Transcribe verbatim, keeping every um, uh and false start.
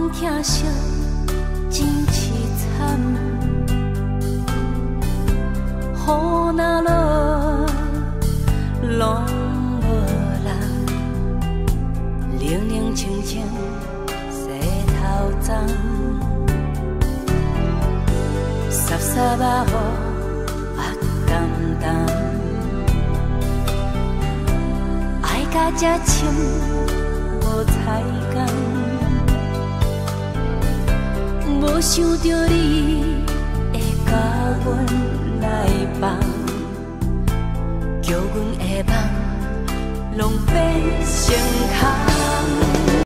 疼惜真凄惨，雨若落，拢无人，冷冷清清洗头鬃，沙沙把雨压淡淡，爱到这深无彩工。无想到你会甲阮来放，叫阮的梦拢变成空。